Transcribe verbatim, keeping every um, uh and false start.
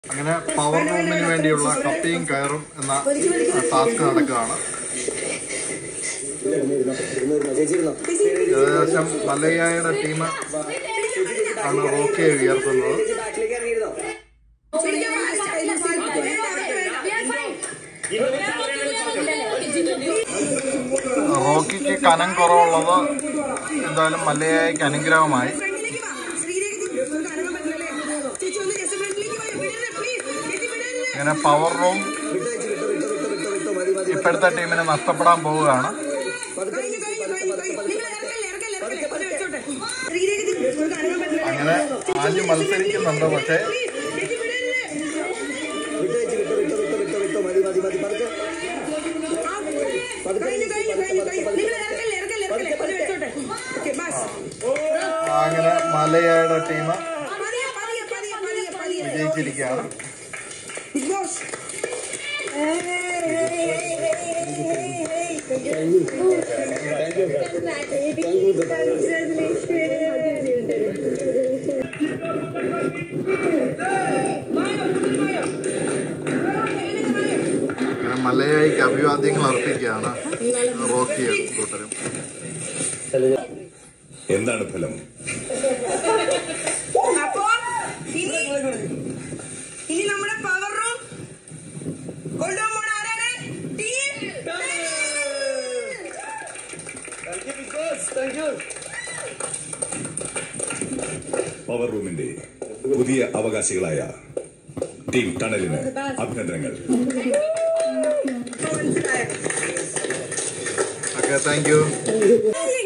അങ്ങനെ പവർ റൂമിന് വേണ്ടിയുള്ള കപ്പിയും കയറും എന്ന ടാസ്ക് നടക്കുകയാണ്. ഏകദേശം മലയായുടെ ടീം ആണ് റോക്കിയെ ഉയർത്തുന്നത്. റോക്കിക്ക് കനം കുറവുള്ളത് എന്തായാലും മലയായിക്ക് അനുഗ്രഹമായി. ഇങ്ങനെ പവർ റൂം ഇപ്പോഴത്തെ ടീമിന് നഷ്ടപ്പെടാൻ പോവുകയാണ്. അങ്ങനെ ആഞ്ഞു മത്സരിക്കുന്നുണ്ട്. പക്ഷേ അങ്ങനെ മലയായുടെ ടീം വിജയിച്ചിരിക്കുകയാണ്. മലയായിക്ക് അഭിവാദ്യങ്ങൾ അർപ്പിക്കുകയാണ് റോക്കി കൂട്ടരും. എന്താണ് ഫലം? ഇനി നമ്മുടെ പവർ റൂം പവർ റൂമിന്റെ പുതിയ അവകാശികളായ ടീം ടണലിന് അഭിനന്ദനങ്ങൾ. Okay, thank U.